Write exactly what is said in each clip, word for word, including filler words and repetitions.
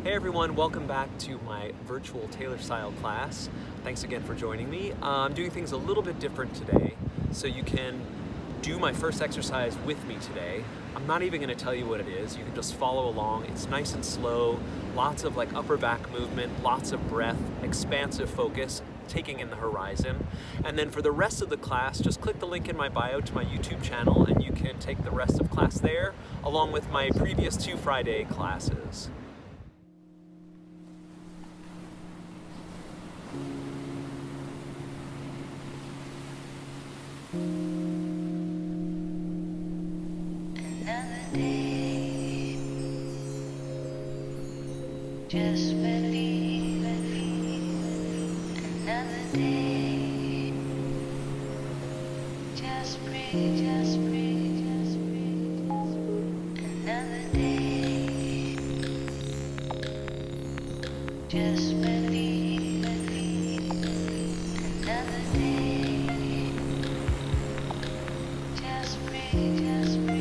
Hey everyone, welcome back to my virtual tailor style class. Thanks again for joining me. Uh, I'm doing things a little bit different today, so you can do my first exercise with me today. I'm not even going to tell you what it is. You can just follow along. It's nice and slow, lots of like upper back movement, lots of breath, expansive focus, taking in the horizon. And then for the rest of the class, just click the link in my bio to my YouTube channel and you can take the rest of class there, along with my previous two Friday classes. Another day, just believe it. Another day, just breathe, just breathe, just breathe. Another day, just believe it. Another day, just breathe, just breathe.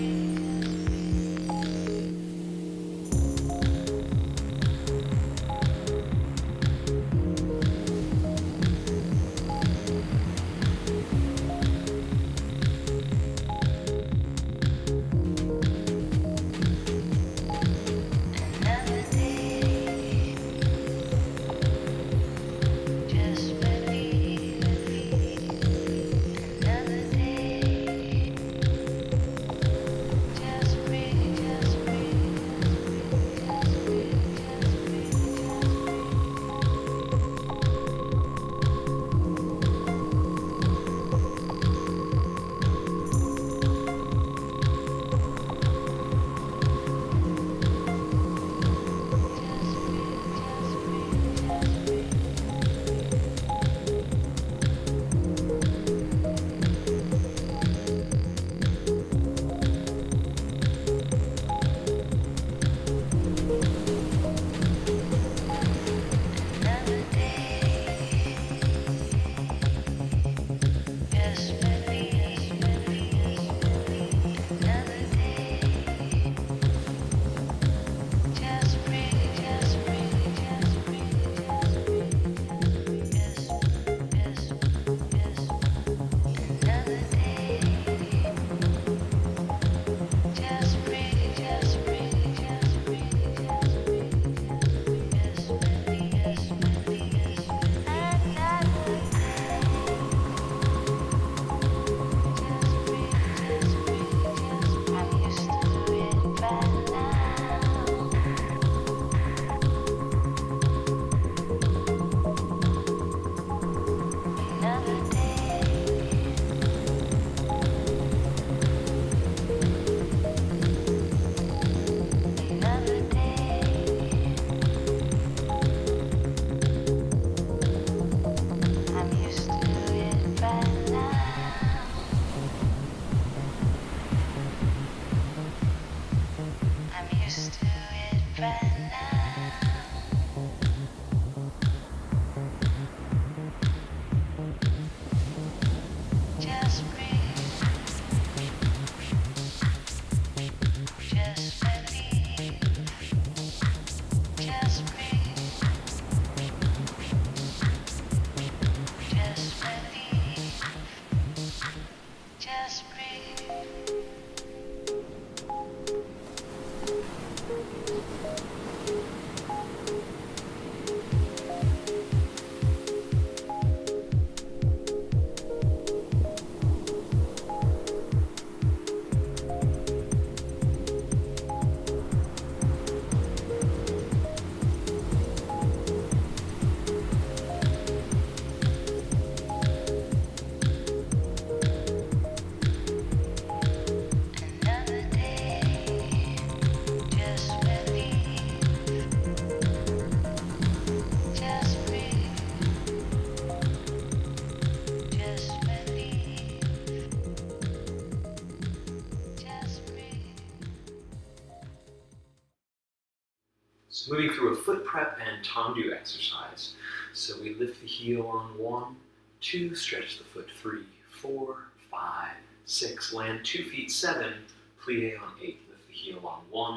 So moving through a foot prep and tendu exercise. So we lift the heel on one, two, stretch the foot three, four, five, six, land two feet, seven, plie on eight. Lift the heel on one,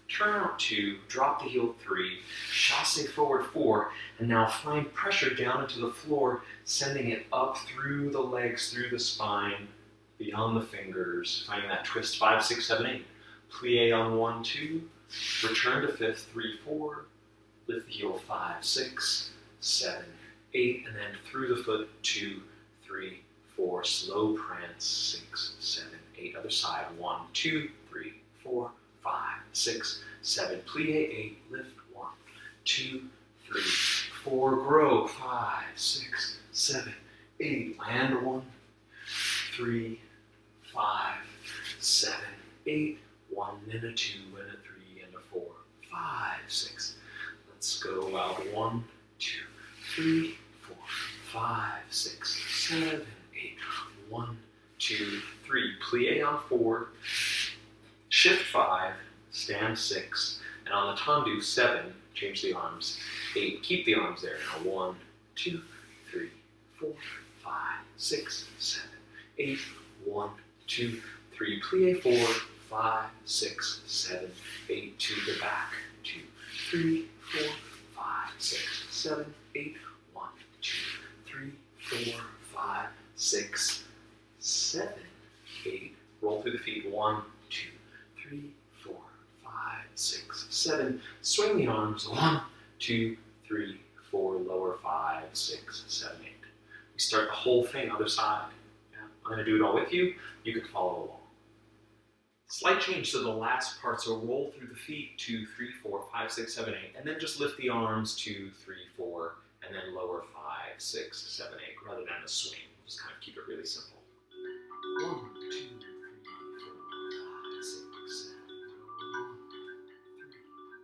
turn out two, drop the heel three, chasse forward four, and now find pressure down into the floor, sending it up through the legs, through the spine, beyond the fingers, finding that twist five, six, seven, eight. Plie on one, two, return to fifth, three, four, lift the heel five, six, seven, eight, and then through the foot, two, three, four, slow prance, six, seven, eight. Other side, one, two, three, four, five, six, seven, plie, eight, lift, one, two, three, four, grow, five, six, seven, eight, land, one, three, five, seven, eight, one, and a two, and a three, and a four, five, six. Let's go out, one, two, three, four, five, six, seven, eight, one, two, three, plie on four, shift five, stand six, and on the tendu seven, change the arms, eight, keep the arms there now, one, two, three, four, five, six, seven, eight, one, two, three, plie four, five, six, seven, eight, to the back, two, three, four, five, six, seven, eight, one, two, three, four, five, six, seven, eight, roll through the feet, one, two, three, four, five, six, seven, swing the arms, one, two, three, four, lower, five, six, seven, eight. We start the whole thing, other side. Yeah? I'm going to do it all with you. You can follow along. Slight change to the last part, so roll through the feet, two, three, four, five, six, seven, eight, and then just lift the arms, two, three, four, and then lower five, six, seven, eight, rather than a swing. Just kind of keep it really simple. One, two, three, four, five, six, seven, one, three,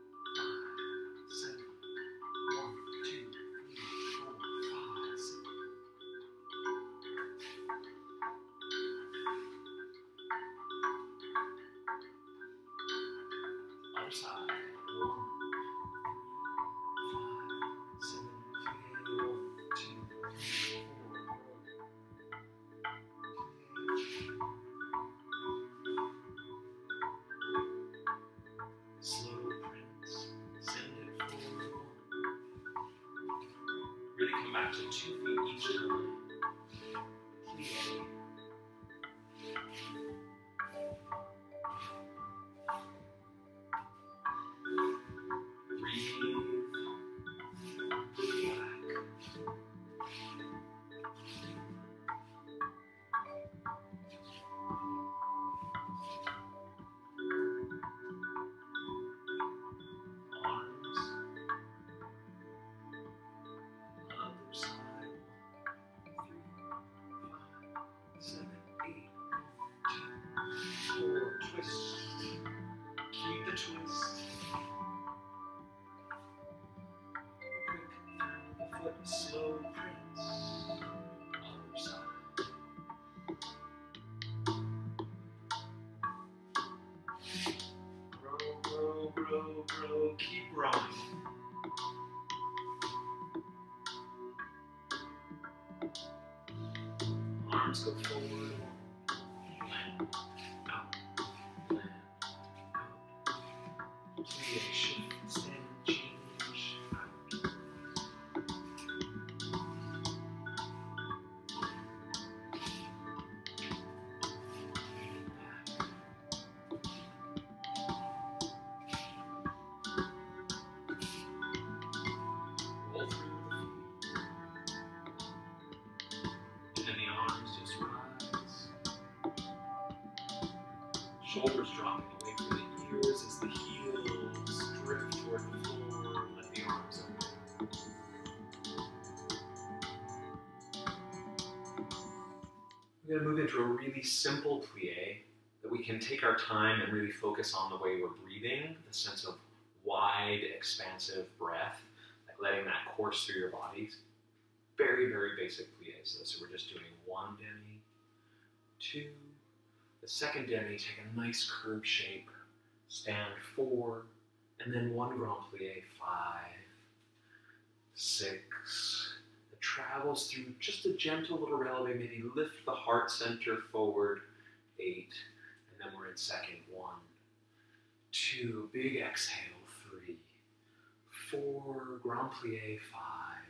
five, seven, one, two, three, four, five, six. Other side. One, five, seven, one, two, three, four. Slow prints. Send it forward. Really come back to two feet each time. Plie. Twist. Keep the twist. Quick through the foot, slow prints. Other side. Grow, grow, grow, grow. Keep growing. Arms go forward. Land. Out. Land. Out. Plie, shift, stand, change. Out. Back. Roll through the feet. And then the arms just rise. Shoulders dropping away from the ears as the heels drift toward the floor. Let the arms open. We're going to move into a really simple plie that we can take our time and really focus on the way we're breathing, the sense of wide, expansive breath, like letting that course through your bodies. Very, very basic plies. So we're just doing one demi, two. The second demi, take a nice curve shape, stand four, and then one grand plie, five, six. It travels through just a gentle little releve, maybe lift the heart center forward, eight, and then we're in second, one, two, big exhale, three, four, grand plie, five,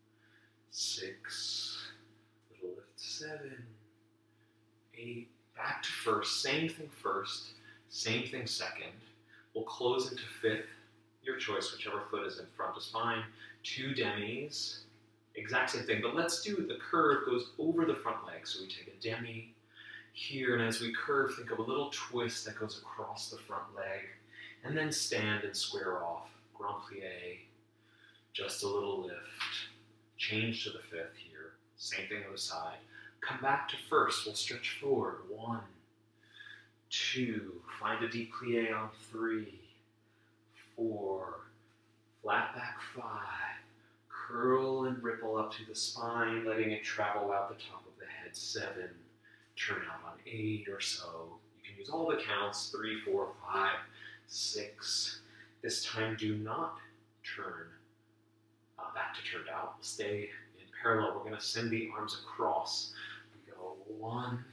six, little lift, seven, eight, back to first, same thing first, same thing second. We'll close into fifth, your choice, whichever foot is in front is fine. Two demis, exact same thing, but let's do the curve goes over the front leg. So we take a demi here, and as we curve, think of a little twist that goes across the front leg, and then stand and square off, grand plie, just a little lift, change to the fifth here, same thing on the side. Come back to first, we'll stretch forward, one, two, find a deep plie on three, four, flat back five, curl and ripple up to the spine, letting it travel out the top of the head, seven, turn out on eight or so. You can use all the counts, three, four, five, six. This time do not turn uh, back to turned out. We'll stay in parallel. We're going to send the arms across. We go one,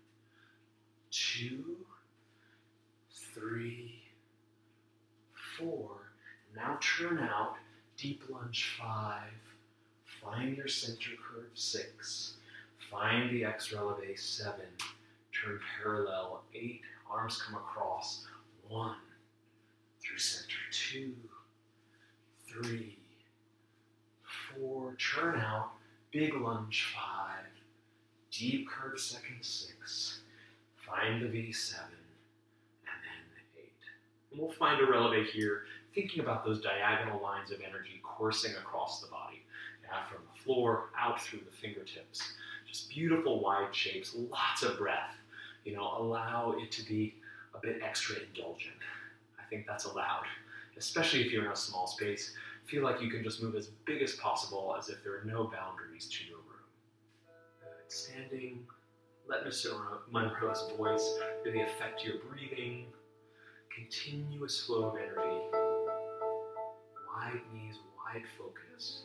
two, three, four. Now turn out, deep lunge five. Find your center curve six. Find the extra elevate seven. Turn parallel eight. Arms come across one through center two, three, four. Turn out, big lunge five. Deep curve second six. Find the V seven and then eight. And we'll find a releve here, thinking about those diagonal lines of energy coursing across the body. Now from the floor out through the fingertips. Just beautiful wide shapes, lots of breath. You know, allow it to be a bit extra indulgent. I think that's allowed, especially if you're in a small space. Feel like you can just move as big as possible, as if there are no boundaries to your room. Good. Standing, let Mister Monroe's voice really affect your breathing. Continuous flow of energy. Wide knees, wide focus.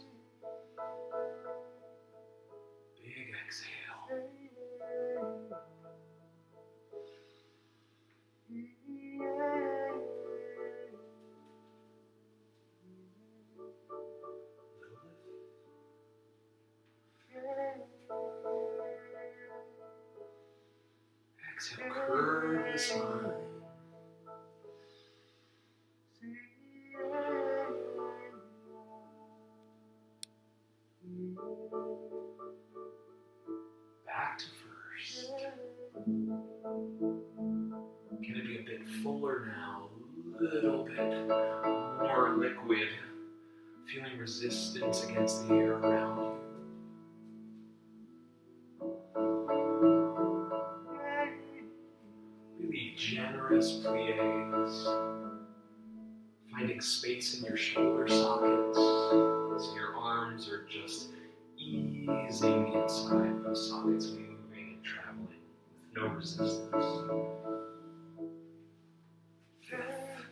Big exhale. Exhale, curve the spine. Back to first. Can it be a bit fuller now? A little bit more liquid. Feeling resistance against the air around you. Really generous plies. Finding space in your shoulder sockets. So your arms are just easing inside those sockets, moving and traveling with no resistance. Fifth,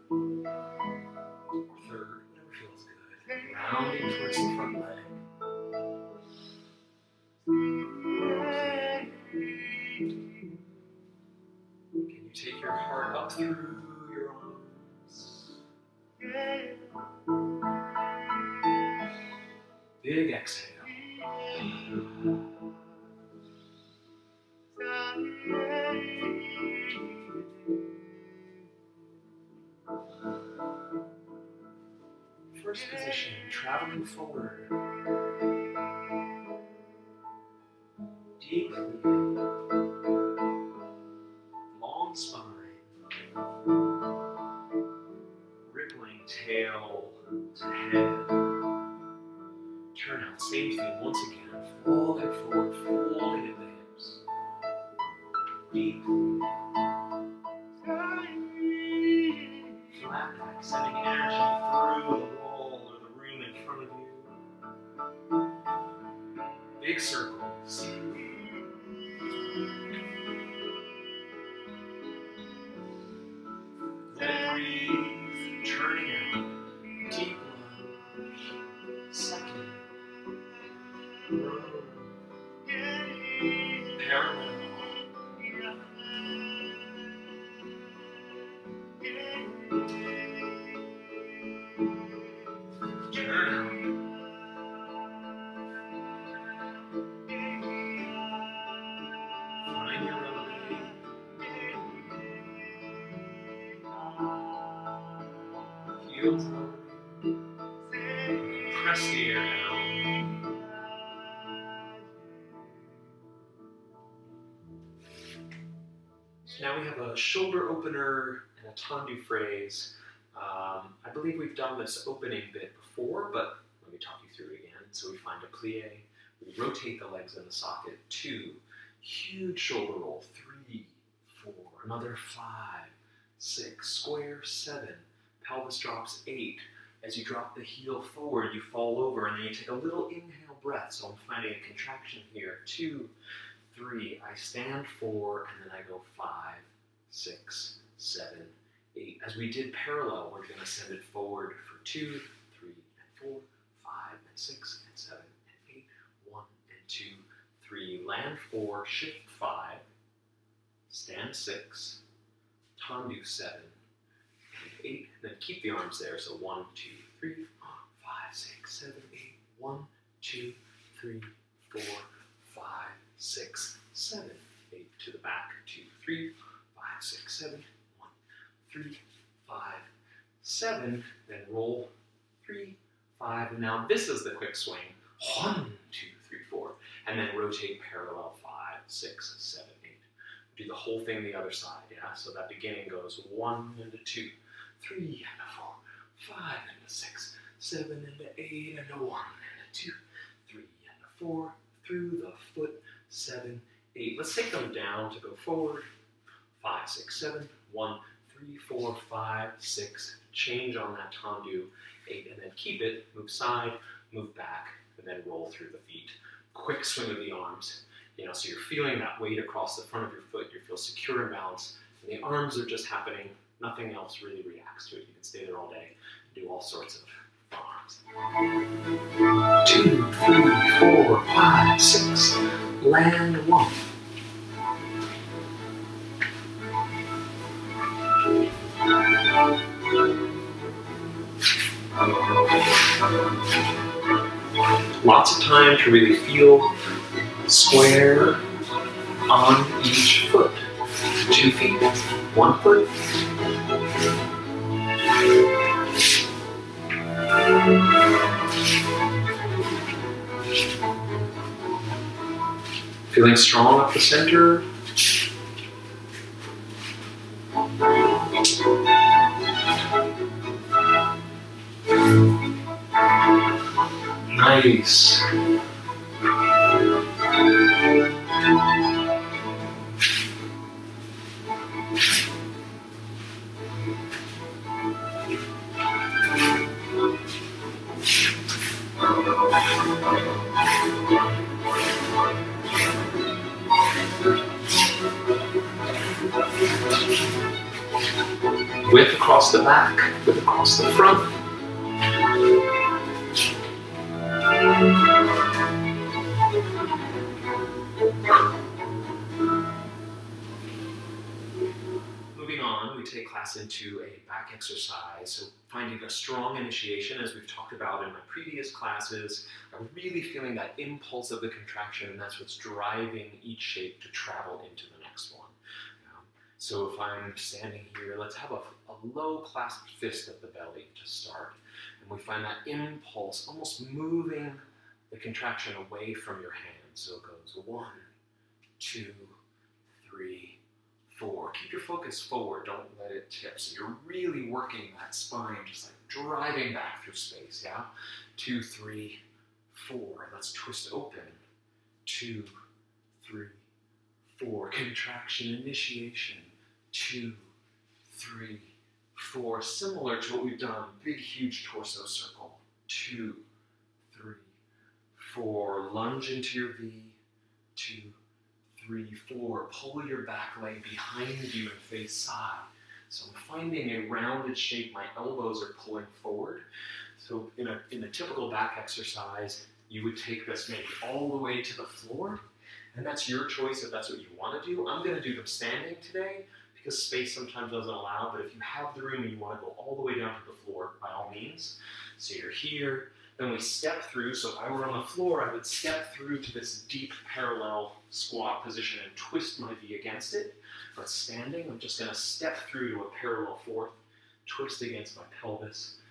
or third, whatever feels good. Rounding towards the front leg. Can you take your heart up through your arms? Big exhale. First position, traveling forward. Deeply. Long spine. Rippling tail to head. Turn out, same thing once again. Falling forward, folding at the hips. Deeply. Flat back, sending energy through the wall or the room in front of you. Big circles. Let it breathe, turning out. Deep lunge. Second. Row. Parallel. down slowly. Press the air down. So now we have a shoulder opener and a tendu phrase. Um, I believe we've done this opening bit before, but let me talk you through it again. So we find a plie, we rotate the legs in the socket, two, huge shoulder roll, three, four, another five, six, square, seven, pelvis drops, eight. As you drop the heel forward, you fall over, and then you take a little inhale breath. So I'm finding a contraction here, two, three, I stand, four, and then I go five, six, seven, eight. As we did parallel, we're going to send it forward for two, three, and four, five, and six, and seven, and eight, one, and two, three, land four, shift five, stand six, tendu seven, and eight, and then keep the arms there, so one, two, three, four, five, six, seven, eight, one, two, three, four, five, six, seven, eight, to the back, two, three, five, six, seven, one, three, five, seven, then roll, three, five, and now this is the quick swing, one, two, three, four, and then rotate parallel, five, six, seven, eight. Do the whole thing the other side, yeah? So that beginning goes one and a two, three and a four, five and a six, seven and a eight and a one and a two, three and a four, through the foot, seven, eight. Let's take them down to go forward, five, six, seven, one, three, four, five, six, change on that tendu, eight, and then keep it, move side, move back, and then roll through the feet. Quick swing of the arms, you know, so you're feeling that weight across the front of your foot, you feel secure and balanced, and the arms are just happening, nothing else really reacts to it. You can stay there all day and do all sorts of arms. Two, three, four, five, six, land one. Lots of time to really feel square on each foot. Two feet, one foot. Feeling strong up the center. Nice. Width across the back, width across the front. Moving on, we take class into a back exercise. So finding a strong initiation, as we've talked about in my previous classes. I'm really feeling that impulse of the contraction, and that's what's driving each shape to travel into the next one. Um, so if I'm standing here, let's have a, a low clasped fist at the belly to start. And we find that impulse almost moving the contraction away from your hand. So it goes one, two, three, four. Keep your focus forward, don't let it tip. So you're really working that spine, just like driving back through space, yeah? Two, three, four. Let's twist open. Two, three, four. Contraction, initiation. Two, three, four. Similar to what we've done, big, huge torso circle. Two, three, four. Lunge into your V. Two, three, four. Pull your back leg behind you and face side. So I'm finding a rounded shape. My elbows are pulling forward. So in a, in a typical back exercise, you would take this maybe all the way to the floor. And that's your choice if that's what you want to do. I'm going to do them standing today because space sometimes doesn't allow. But if you have the room and you want to go all the way down to the floor, by all means. So you're here. Then we step through. So if I were on the floor, I would step through to this deep parallel squat position and twist my V against it. But standing, I'm just going to step through to a parallel fourth, twist against my pelvis,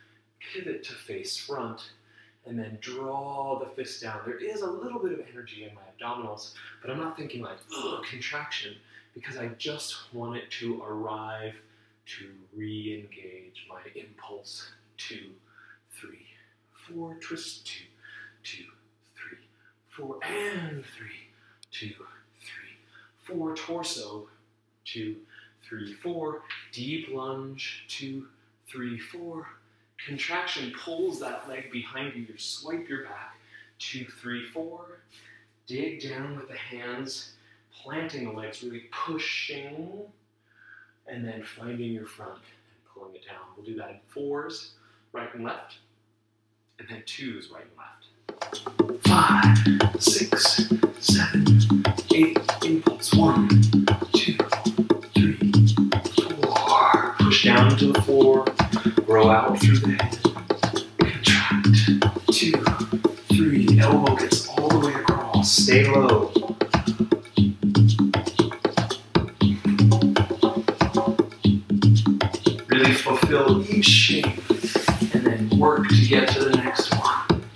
pivot to face front, and then draw the fist down. There is a little bit of energy in my abdominals, but I'm not thinking like, ugh, contraction, because I just want it to arrive to re-engage my impulse. Two, three, four, twist, two, two, three, four, and three, two, three, four, torso, two, three, four, deep lunge, two, three, four, contraction pulls that leg behind you, you swipe your back, two, three, four, dig down with the hands, planting the legs, really pushing, and then finding your front and pulling it down. We'll do that in fours, right and left, and then twos, right and left. Five, six, seven, eight, impulse, one, two, three, four, push down to the floor, grow out through the head, contract, two, three, elbow gets all the way across, stay low. Really fulfill each shape, and then work to get to the next one.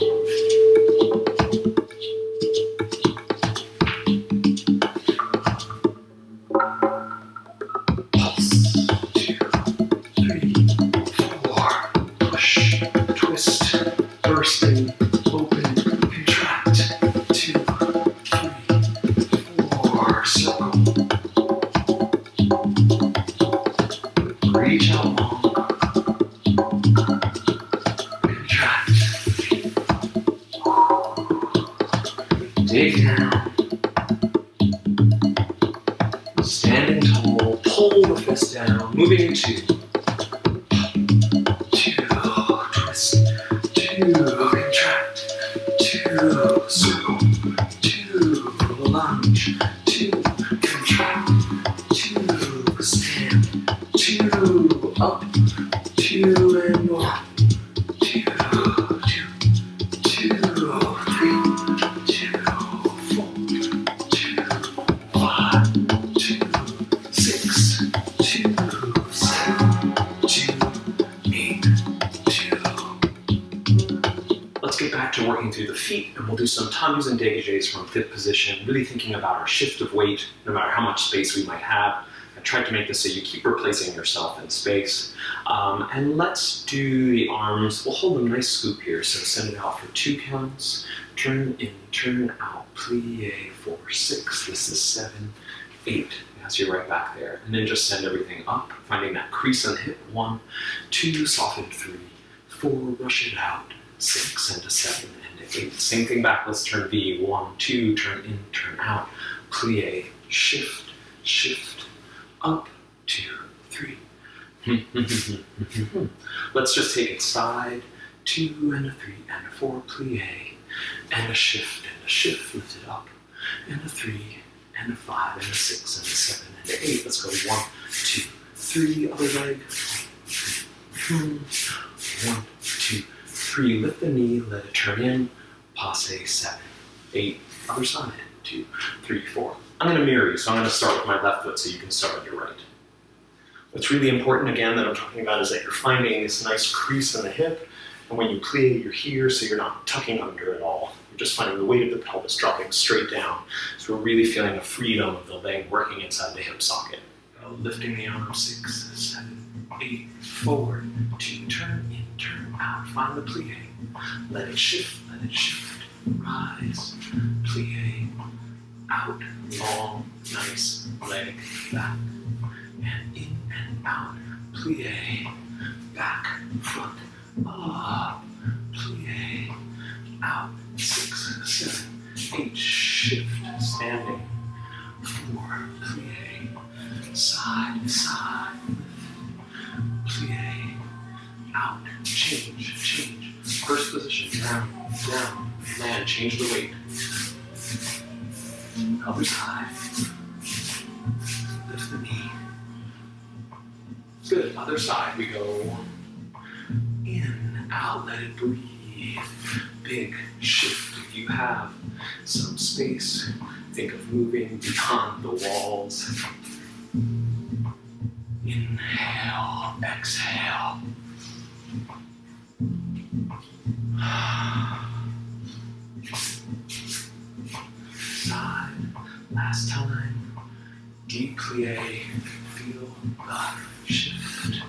Reach out long, contract, dig down, standing tall, pull the fist down, moving in two, two, twist, two, contract, two, circle, two, lunge, two, contract, two, stand, two, up, two, and one, two, two, two, three, two, four, two, five, two, six, two, seven, two, eight, two. Let's get back to working through the feet, and we'll do some tongues and dégagés from fifth position, really thinking about our shift of weight, no matter how much space we might have. I tried to make this so you keep replacing yourself in space. Um, and let's do the arms. We'll hold them nice scoop here, so send it out for two counts. Turn in, turn out, plie, four, six. This is seven, eight. As you're right back there. And then just send everything up, finding that crease on the hip. One, two, soften, three, four, rush it out, six, and a seven, and a eight. Same thing back, let's turn V. One, two, turn in, turn out, plie, shift, shift, up, two, three. Let's just take it side, two and a three and a four, plie, and a shift and a shift, lift it up, and a three and a five and a six and a seven and an eight. Let's go one, two, three, other leg. One, two, three, lift the knee, let it turn in, passe, seven, eight, other side, two, three, four. I'm going to mirror you, so I'm going to start with my left foot so you can start with your right. What's really important, again, that I'm talking about is that you're finding this nice crease in the hip, and when you plie, you're here, so you're not tucking under at all. You're just finding the weight of the pelvis dropping straight down. So we're really feeling the freedom of the leg working inside the hip socket. Lifting the arm, six, seven, eight, forward, two, turn in, turn out, find the plie. Let it shift, let it shift, rise, plie, out, long, nice, leg, back, and in and out, plie, back, front, up, plie, out, six, seven, eight, shift, standing, four, plie, side, side, lift, plie, out, change, change, first position, down, down, land, change the weight. Other side. Lift the knee. Good. Other side. We go in, out, let it breathe. Big shift. If you have some space, think of moving beyond the walls. Inhale, exhale. Side. Last time. Deep plie. Feel the shift.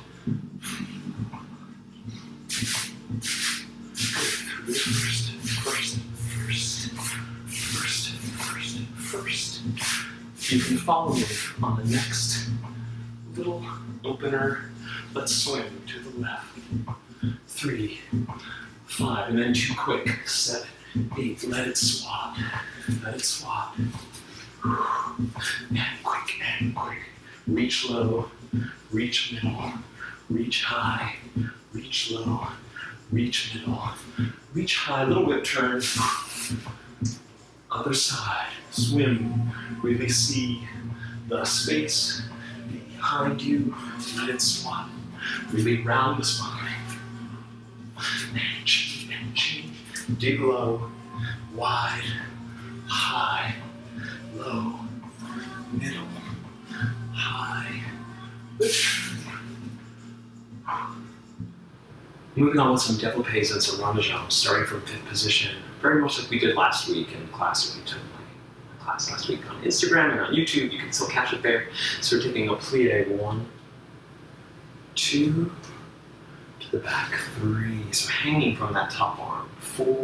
Through first, first, first, first, first, first. You can follow me on the next little opener. Let's swim to the left. Three, five, and then two quick. Seven, eight. Let it swap. Let it swap. And quick, and quick. Reach low, reach middle, reach high, reach low, reach middle, reach high. Little whip turn. Other side. Swim. Really see the space behind you. Let it swap. Really round the spine. And change, and change. Dig low, wide, high, low, middle, high. Moving on with some développés and some rondejambes, starting from fifth position, very much like we did last week in class when we took my class last week on Instagram and on YouTube. You can still catch it there. So we're taking a plie, one, two, to the back, three. So hanging from that top arm, four,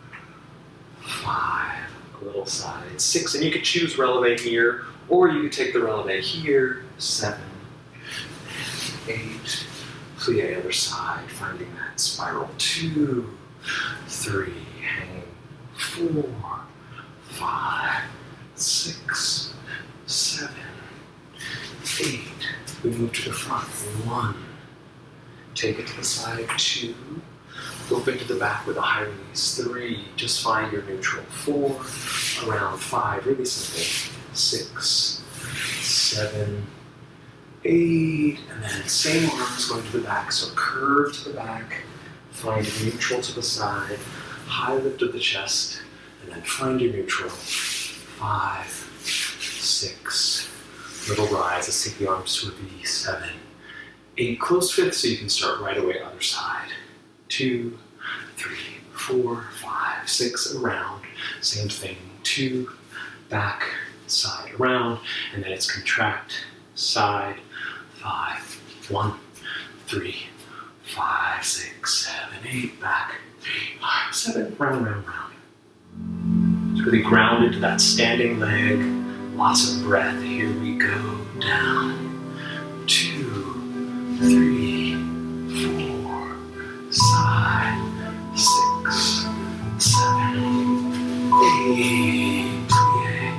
five, a little side, six, and you could choose releve here, or you could take the releve here, seven, eight, plie other side, finding that spiral, two, three, hanging, four, five, six, seven, eight. We move to the front, one, take it to the side, two, open to the back with a high release, three, just find your neutral, four, around, five, really simple, six, seven, eight, and then same arms going to the back, so curve to the back, find your neutral to the side, high lift of the chest, and then find your neutral, five, six, little rise, let's take the arms to a V, seven, eight, close fifth so you can start right away other side, two, three, four, five, six, around, same thing, two, back, side, around, and then it's contract, side, five, one, three, five, six, seven, eight, back, three, five, seven, round, round, round. It's really grounded to that standing leg, lots of breath. Here we go, down, two, three, four, side, six, seven, eight, plie,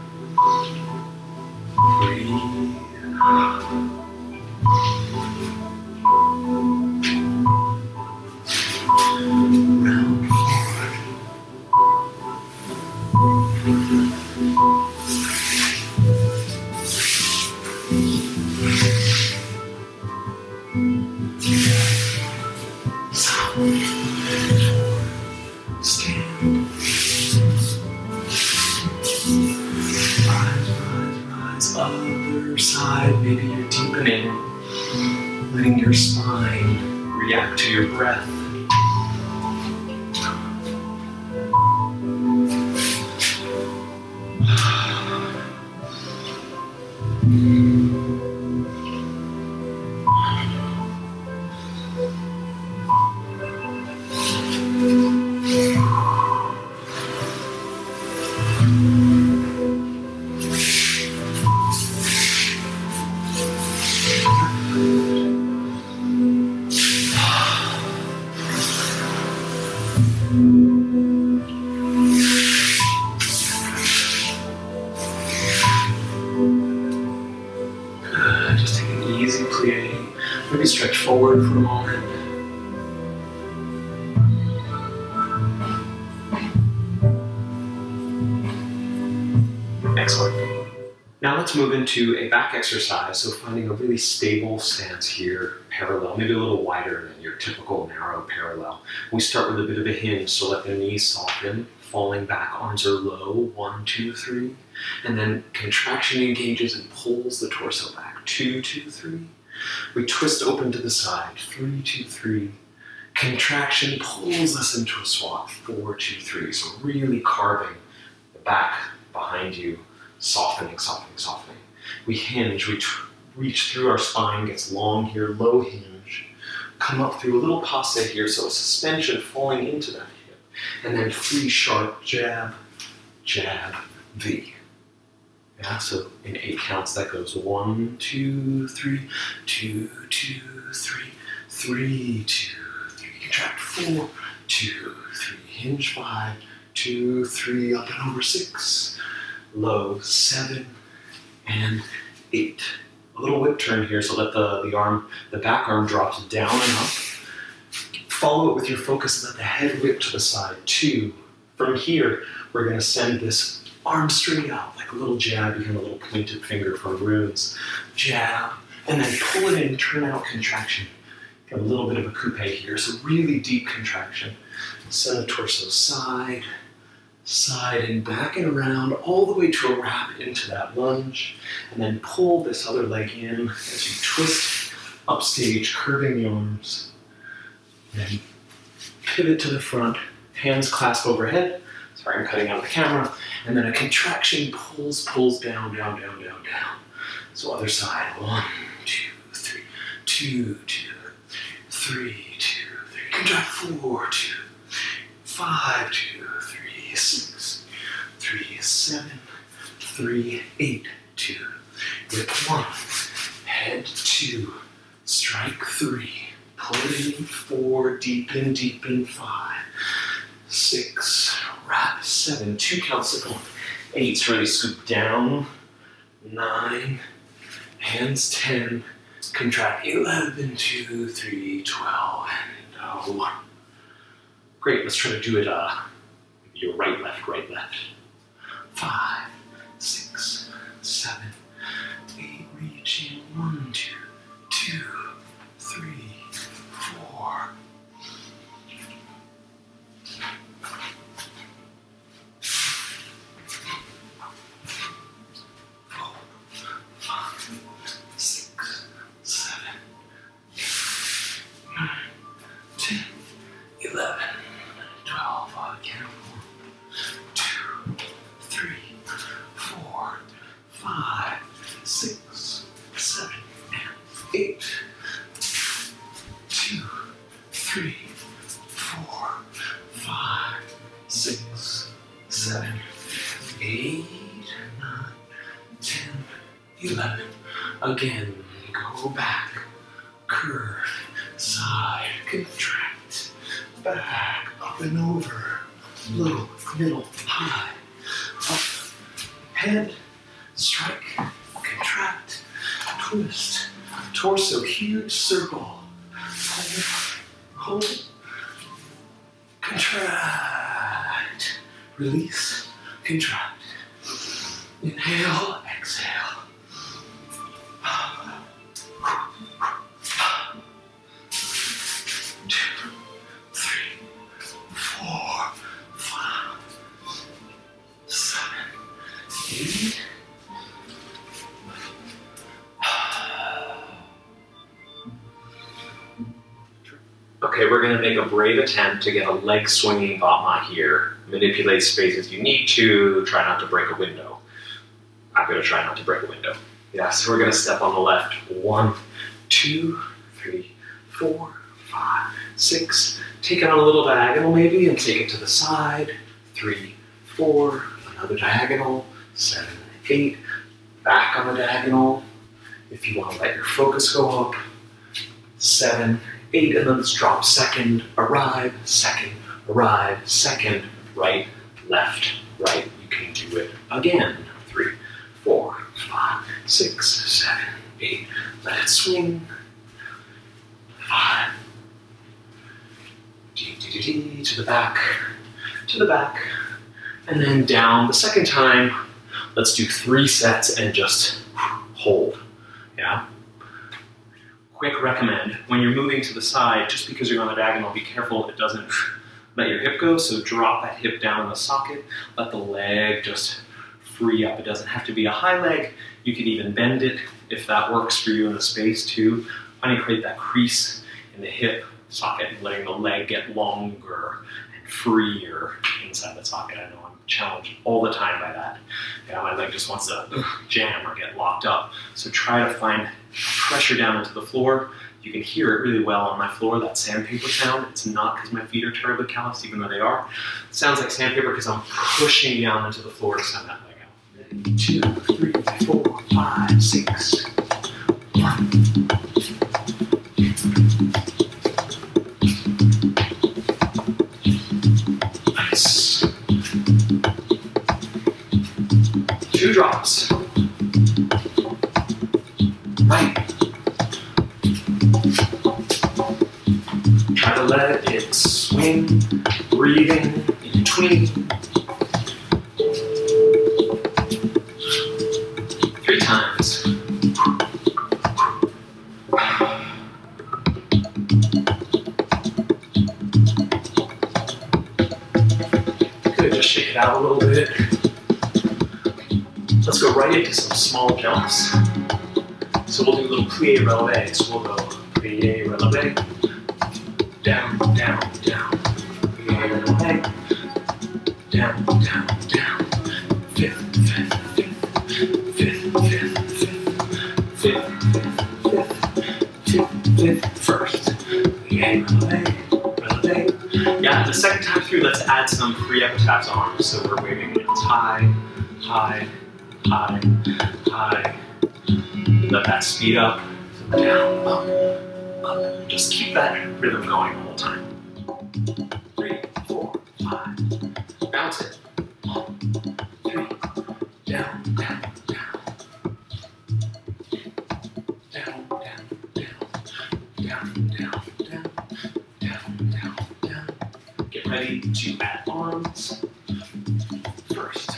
breathe. Round forward. Stand. Rise, rise, rise. Other side. Maybe you're deepening, letting your spine react to your breath. Good, just take an easy plie. Maybe stretch forward for a moment. Excellent. Now let's move into a back exercise, so finding a really stable stance here, parallel, maybe a little wider than your typical narrow parallel. We start with a bit of a hinge, so let the knees soften, falling back, arms are low, one, two, three, and then contraction engages and pulls the torso back, two, two, three. We twist open to the side, three, two, three, Contraction pulls us into a swap, four, two, three. So really carving the back behind you, softening, softening, softening. We hinge, we reach through our spine, gets long here, low hinge. Come up through a little passe here, so a suspension falling into that hip. And then three sharp jab, jab, V. Yeah, so in eight counts that goes one, two, three, two, two, three, three, two, three. Contract four, two, three. Hinge five, two, three, up and over six. Low seven and eight. A little whip turn here, so let the, the arm, the back arm drops down and up. Follow it with your focus, let the head whip to the side. Two. From here, we're gonna send this arm straight out, like a little jab, even a little pointed finger from runes. Jab, and then pull it in, turn out contraction. Got a little bit of a coupe here, so really deep contraction. Send the torso side, side and back and around, all the way to a wrap into that lunge. And then pull this other leg in as you twist upstage, curving the arms. Then pivot to the front, hands clasp overhead. Sorry, I'm cutting out the camera. And then a contraction pulls, pulls down, down, down, down, down. So other side, one, two, three, two, two, three, two, three. Contract four, two, five, two, three, six, three, seven, three, eight, two. Whip one, head two, strike three, pull it in four, deepen, deepen five, six, wrap seven, two counts to go. Eight's really scoop down, nine, hands ten, contract eleven, two, three, twelve, and uh, one. Great, let's try to do it uh, your right, left, right, left. Five, six, seven, eight, reach in, one, two, two, three, four. Again, go back, curve, side, contract, back, up and over, low, middle, high, up, head, strike, contract, twist, torso, huge circle, hold, hold, contract, release, contract, inhale, exhale. Okay, we're going to make a brave attempt to get a leg swinging Batma here. Manipulate space as you need to. Try not to break a window. I'm going to try not to break a window. Yeah, so we're going to step on the left. One, two, three, four, five, six. Take it on a little diagonal maybe and take it to the side. Three, four, another diagonal. Seven, eight. Back on the diagonal. If you want to let your focus go up. Seven, eight, and then let's drop second, arrive, second, arrive, second, right, left, right. You can do it again. Three, four, five, six, seven, eight. Let it swing. Five. Dee, dee, dee, dee, to the back, to the back, and then down the second time. Let's do three sets and just hold. Yeah? Quick recommend, when you're moving to the side, just because you're on the diagonal, be careful it doesn't let your hip go, so drop that hip down in the socket, let the leg just free up. It doesn't have to be a high leg, you can even bend it if that works for you in the space too. Finally create that crease in the hip, socket and letting the leg get longer and freer inside the socket. I know I'm challenged all the time by that. Yeah, my leg just wants to jam or get locked up. So try to find pressure down into the floor. You can hear it really well on my floor, that sandpaper sound. It's not because my feet are terribly calloused, even though they are. It sounds like sandpaper because I'm pushing down into the floor to send that leg out. Two, three, four, five, six. One. Nice. Two drops. Right. Try to let it swing, breathing in between. Three times. Good, just shake it out a little bit. Let's go right into some small jumps. So we'll do a little plie releve. So we'll go plie releve. Down, down, down. Plie releve. Down, down, down. Fifth, fifth, fifth. Fifth, fifth, fifth. Fifth, fifth, fifth. Fifth, fifth, first. Plie releve, releve. Yeah, the second time through, let's add some pre-epitaphs on. So we're waving hands high, high, high, high. Let that speed up, down, up, up. Just keep that rhythm going the whole time. Three, four, five. Bounce it. One, three. Down, down, down. Down, down, down. Down, down, down. Down, down, down. Get ready to add arms first.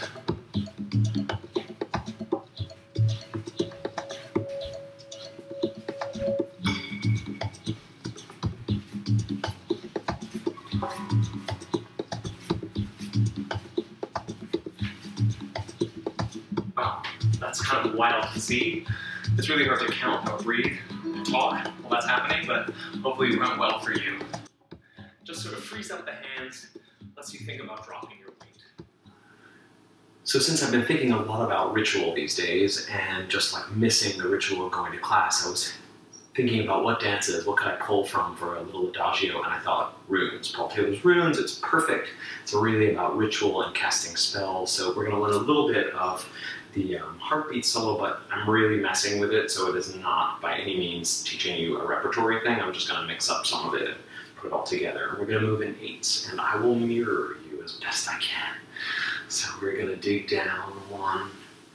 Wow, that's kind of wild to see. It's really hard to count or breathe and talk while that's happening, but hopefully it went well for you. Just sort of frees up the hands, lets you think about dropping your weight. So since I've been thinking a lot about ritual these days and just like missing the ritual of going to class, I was thinking about what dances, what could I pull from for a little adagio, and I thought runes. Paul Taylor's Runes, it's perfect. It's really about ritual and casting spells. So we're gonna learn a little bit of the um, heartbeat solo, but I'm really messing with it, so it is not by any means teaching you a repertory thing. I'm just gonna mix up some of it and put it all together. We're gonna move in eights, and I will mirror you as best I can. So we're gonna dig down, one,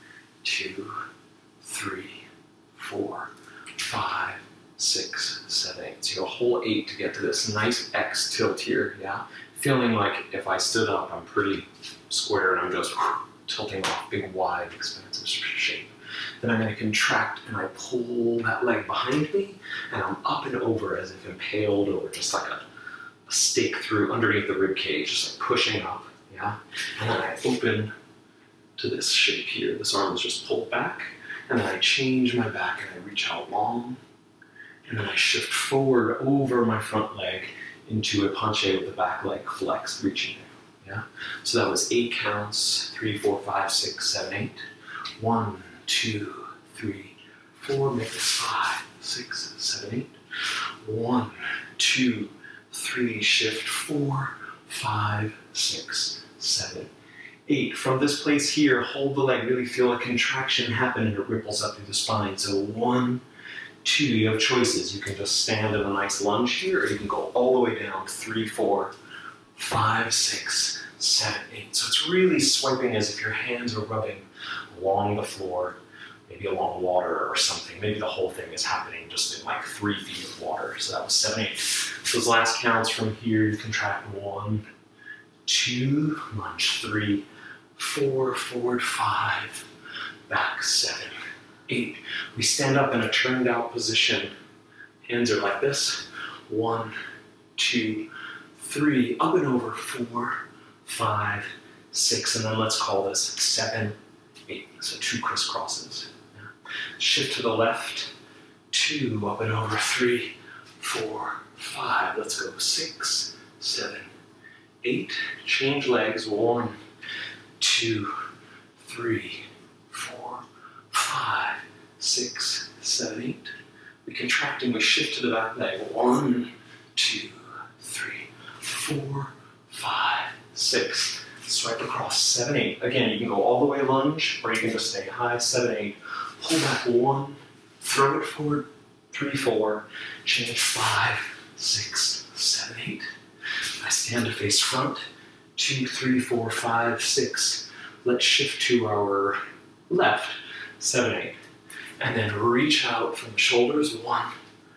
two, three, four, five, six, seven, eight. So you have a whole eight to get to this nice X tilt here, yeah? Feeling like if I stood up, I'm pretty square and I'm just whew, tilting off, big, wide, expansive shape. Then I'm gonna contract and I pull that leg behind me and I'm up and over as if impaled over, just like a, a stake through underneath the rib cage, just like pushing up, yeah? And then I open to this shape here. This arm is just pulled back and then I change my back and I reach out long. And then I shift forward over my front leg into a penché with the back leg flexed, reaching down, yeah? So that was eight counts, three, four, five, six, seven, eight. One, two, three, four, make this five, six, seven, eight. One, two, three, shift four, five, six, seven, eight. From this place here, hold the leg, really feel a contraction happen and it ripples up through the spine. So one, two, you have choices. You can just stand in a nice lunge here, or you can go all the way down, three, four, five, six, seven, eight. So it's really swiping as if your hands are rubbing along the floor, maybe along water or something. Maybe the whole thing is happening just in like three feet of water. So that was seven, eight. Those last counts from here, you contract one, two, lunge, three, four, forward, five, back, seven, eight. We stand up in a turned out position. Hands are like this. One, two, three, up and over, four, five, six, and then let's call this seven, eight. So two crisscrosses. Yeah. Shift to the left, two, up and over, three, four, five. Let's go. Six, seven, eight. Change legs. One, two, three, four, five, six, seven, eight. We contract and we shift to the back leg. One, two, three, four, five, six. Swipe across. Seven, eight. Again, you can go all the way lunge, or you can just stay high. Seven, eight. Pull back. One. Throw it forward. Three, four. Change. Five, six, seven, eight. I stand to face front. Two, three, four, five, six. Let's shift to our left. Seven, eight. And then reach out from the shoulders. One,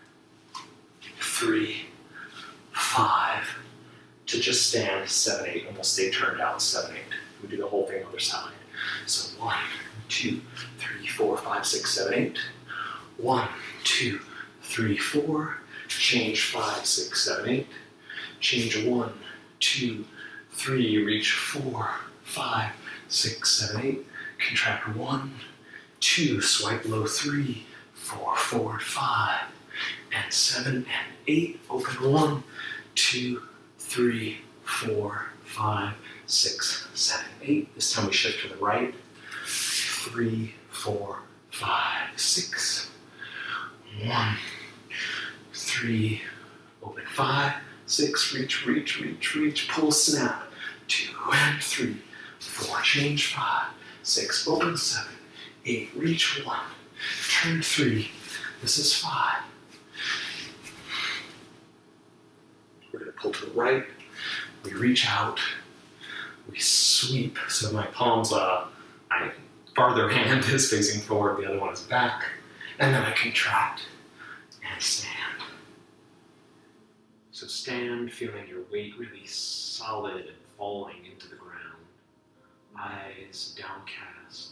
three, five. To just stand. Seven, eight. And we'll stay turned out. Seven, eight. We do the whole thing other side. So one, two, three, four, five, six, seven, eight. One, two, three, four. Change. Five, six, seven, eight. Change. One, two, three. Reach. Four, five, six, seven, eight. Contract. One, two. Swipe low. Three, four. Forward. Five, and seven, and eight. Open. One, two, three, four, five, six, seven, eight. This time we shift to the right. Three, four, five, six. One, three, open. Five, six, reach, reach, reach, reach. Pull, snap. Two and three, four. Change. Five, six, open. Seven, eight. Reach. One. Turn. Three. This is five. We're going to pull to the right. We reach out. We sweep. So my palms, uh, my farther hand is facing forward, the other one is back. And then I contract and stand. So stand, feeling your weight really solid and falling into the ground. Eyes downcast.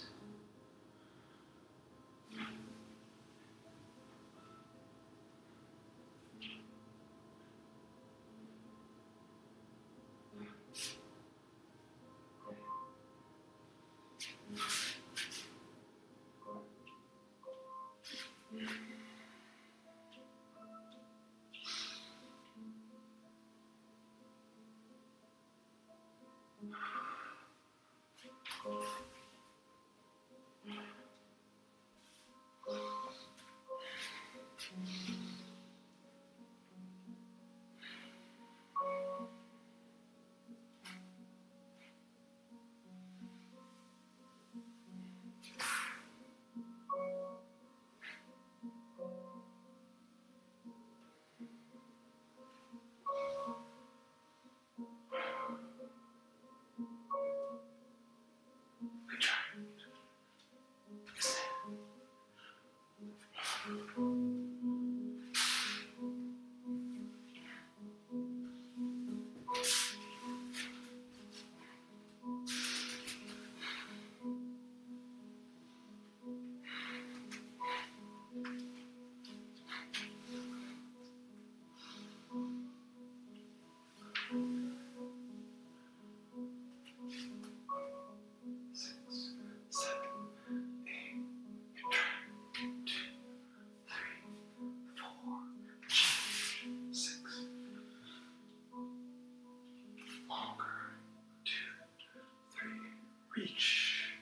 Reach.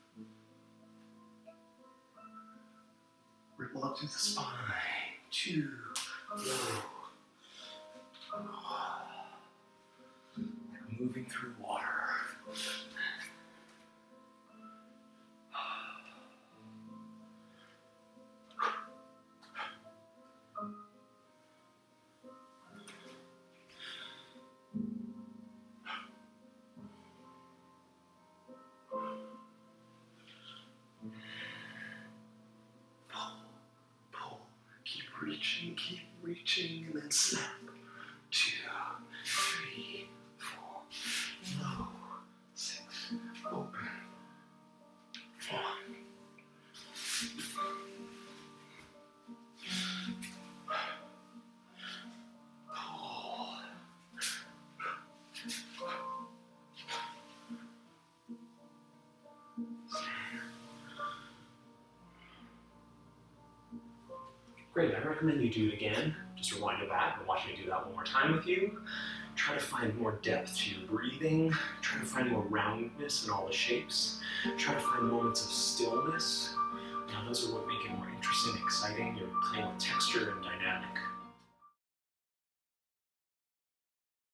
Ripple up through the spine. Two. Low. Like moving through water. Reaching, keep reaching, and then snap. Two, three, four, low, six, open. One. Pull. Great, I recommend you do it again. Just rewind it back and watch me do that one more time with you. Try to find more depth to your breathing. Try to find more roundness in all the shapes. Try to find moments of stillness. Now those are what make it more interesting and exciting. You're playing with texture and dynamic.